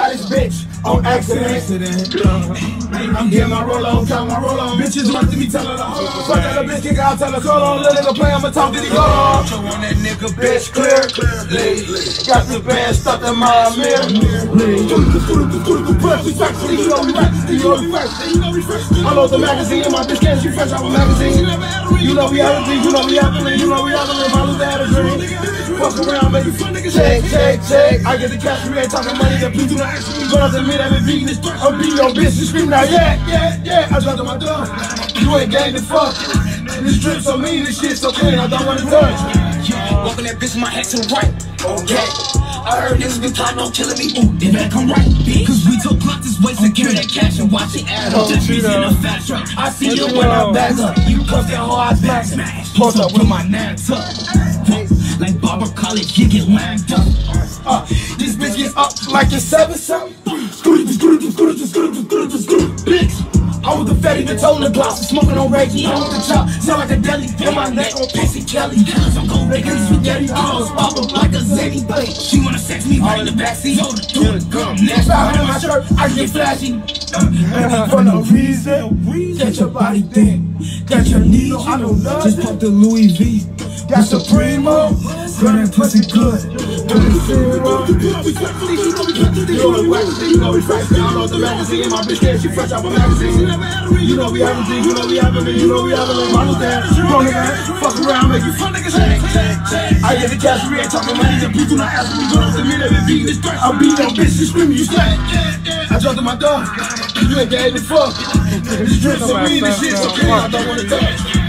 by this bitch on accident. I'm getting my roll on, count my roll on. Bitches want to be telling her hold on. Fuck that a bitch, kick out, tell her hold on. Little nigga play, I'ma talk to the go on. Show on that nigga, bitch, clear. Got the band stuck in my mirror. Unload the magazine, my bitch can't shoot fresh out of magazine. You know we have a dream, you know we have a dream, you know we have a dream. I lose that a dream. Fuck around, baby. Take. I get the cash, we ain't talking money, then please do not ask me. But I admit I've been beating this, I'm beating your bitch, you scream now, yeah. I dropped on my gun. You ain't gang the fuck. This drip so mean, this shit so clean, I don't wanna touch. Walking that bitch, my head to the right. Okay. I heard niggas been plotting on killing me. Ooh, they better come right, bitch. Cause we took plot this way, secure that cash and watch it add up. Just in a fast truck. I see you when I back up. You cuff that hard back smash. Post up with my nats up. Like Barber College, you get lagged up. This bitch gets up like it's 7-something. Bitch. I was the fatty that told the gloss, smoking on Reggie, on the chop, sound like a deli, in my neck on Pissy Kelly. Cause I'm gon' make it spaghetti, girls pop up like a Zeddy plate. She wanna sex me right in the backseat, hold it, do it, gum. Next time on my shirt, I get flashy. For no reason, that your body thin, that your needle, I know love. Just pop the Louis V, that's Supremo, girl that pussy good. You know we fresh, download the magazine, my bitch can't, she fresh out of magazine. You know we have a dream, you know we have a dream, you know we have a dream. I know that, wrong nigga, fuck around, make you fun niggas. I get the cash, we ain't talking money, the people not asking me, go to me, they been beating this dirt. I'll beat your bitch, you screaming, you slack. I dropped in my gun, you ain't gay the fuck. This drip so mean, this shit so clean, I don't wanna touch.